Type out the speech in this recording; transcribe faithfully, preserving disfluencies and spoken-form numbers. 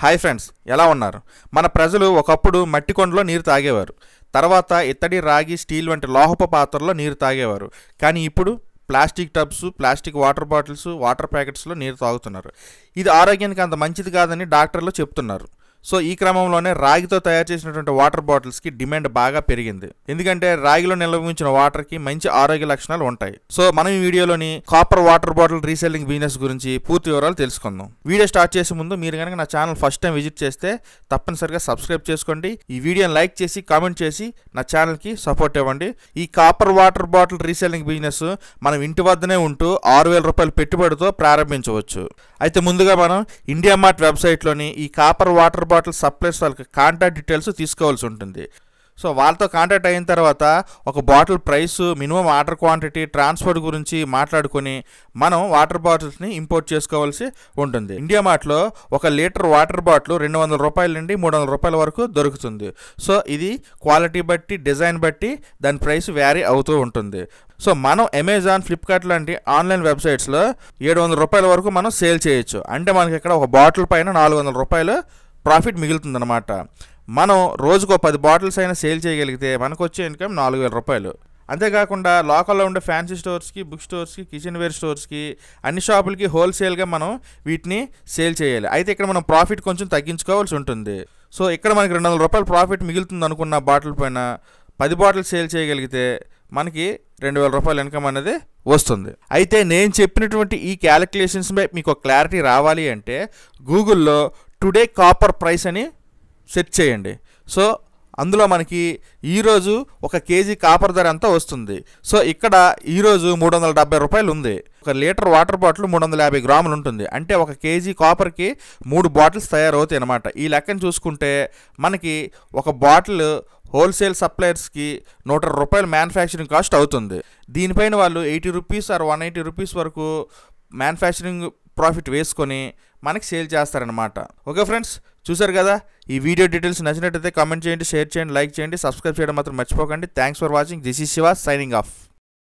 Hi friends, ఎలా ఉన్నారు? మన ప్రజలు ఒకప్పుడు మట్టి కుండలో నీరు తాగేవారు. తర్వాత ఇత్తడి, రాగి, స్టీల్ వంటి లోహపు పాత్రల్లో నీరు తాగేవారు. కానీ ఇప్పుడు plastic tubs, plastic water bottles, water ప్యాకెట్స్లో నీరు తాగుతున్నారు. ఇది ఆరోగ్యానికి అంత మంచిది కాదని డాక్టర్లు చెప్తున్నారు. సో ఈ క్రమంలోనే రాగితో తయారు చేసినటువంటి వాటర్ బాటిల్స్కి డిమాండ్ బాగా పెరిగింది. ఎందుకంటే రాగిలో నిల్వ ఉంచిన వాటర్కి మంచి ఆరోగ్య లక్షణాలు ఉంటాయి. సో మనం ఈ వీడియోలోని copper water bottle reselling business గురించి పూర్తి వివరాలు తెలుసుకుందాం. వీడియో స్టార్ట్ చేసే ముందు మీరు కనుక నా ఛానల్ ఫస్ట్ టైం విజిట్ చేస్తే తప్పనిసరిగా సబ్స్క్రైబ్ చేసుకోండి. ఈ వీడియోని లైక్ చేసి కామెంట్ చేసి నా ఛానల్కి సపోర్ట్ ఇవ్వండి. ఈ copper water bottle reselling business మనం ఇంటి వద్దనే ఉంటూ ఆరు వేల రూపాయల పెట్టుబడితో ప్రారంభించవచ్చు. అయితే ముందుగా మనం ఇండియా మార్ట్ వెబ్సైట్లోని ఈ కాపర్ వాటర్ బాటిల్ సప్లైస్ వాళ్ళకి కాంటాక్ట్ డీటెయిల్స్ తీసుకోవాల్సి ఉంటుంది. సో వాళ్ళతో కాంటాక్ట్ అయిన తర్వాత ఒక bottle price, minimum order quantity, transport గురించి మాట్లాడుకొని మనం వాటర్ బాటిల్స్ని ఇంపోర్ట్ చేసుకోవాల్సి ఉంటుంది. ఇండియా మార్ట్లో ఒక లీటర్ వాటర్ బాటిల్ రెండు వందల రూపాయల నుండి మూడు వందల రూపాయల వరకు దొరుకుతుంది. సో ఇది క్వాలిటీ బట్టి, డిజైన్ బట్టి దాని ప్రైస్ వ్యారీ అవుతూ ఉంటుంది. సో మనం అమెజాన్, ఫ్లిప్కార్ట్ లాంటి ఆన్లైన్ వెబ్సైట్స్లో ఏడు వందల రూపాయల వరకు మనం సేల్ చేయొచ్చు. అంటే మనకి ఇక్కడ ఒక బాటిల్ పైన నాలుగు వందల రూపాయలు ప్రాఫిట్ మిగులుతుందన్నమాట. మనం రోజుకు పది బాటిల్స్ అయినా సేల్ చేయగలిగితే మనకు వచ్చే ఇన్కమ్ నాలుగు వేల రూపాయలు. అంతేకాకుండా లోకల్లో ఉండే ఫ్యాన్సీ స్టోర్స్కి, బుక్ స్టోర్స్కి, కిచెన్ వేర్ స్టోర్స్కి, అన్ని షాపులకి హోల్సేల్గా మనం వీటిని సేల్ చేయాలి. అయితే ఇక్కడ మనం ప్రాఫిట్ కొంచెం తగ్గించుకోవాల్సి ఉంటుంది. సో ఇక్కడ మనకి రెండు వందల రూపాయలు ప్రాఫిట్ మిగులుతుంది అనుకున్న బాటిల్ పైన పది బాటిల్ సేల్ చేయగలిగితే మనకి రెండు వేల రూపాయల ఇన్కమ్ అనేది వస్తుంది. అయితే నేను చెప్పినటువంటి ఈ క్యాలిక్యులేషన్స్పై మీకు క్లారిటీ రావాలి అంటే గూగుల్లో టుడే కాపర్ ప్రైస్ అని సెర్చ్ చేయండి. సో అందులో మనకి ఈరోజు ఒక కేజీ కాపర్ ధర అంతా వస్తుంది. సో ఇక్కడ ఈరోజు మూడు వందల డెబ్బై రూపాయలు ఉంది. ఒక లీటర్ వాటర్ బాటిల్ మూడు వందల యాభై గ్రాములు ఉంటుంది. అంటే ఒక కేజీ కాపర్కి మూడు బాటిల్స్ తయారవుతాయి అన్నమాట. ఈ లెక్కను చూసుకుంటే మనకి ఒక బాటిల్ హోల్సేల్ సప్లయర్స్కి నూట రూపాయలు మ్యానుఫ్యాక్చరింగ్ కాస్ట్ అవుతుంది. దీనిపైన వాళ్ళు eighty rupees or one eighty rupees వరకు మ్యానుఫ్యాక్చరింగ్ ప్రాఫిట్ వేసుకొని మనకి సేల్ చేస్తారనమాట. ఓకే ఫ్రెండ్స్, చూసారు కదా. ఈ వీడియో డీటెయిల్స్ నచ్చినట్టయితే కామెంట్ చేయండి, షేర్ చేయండి, లైక్ చేయండి, సబ్స్క్రైబ్ చేయడం మాత్రం మర్చిపోకండి. Thanks for watching. This is Shiva signing of.